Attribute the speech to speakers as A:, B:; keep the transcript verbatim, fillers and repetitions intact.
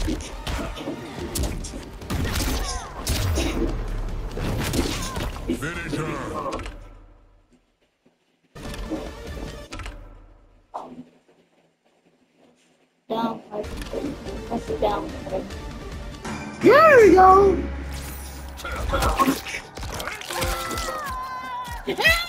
A: Finish her.
B: Down, press it down.
C: There we go.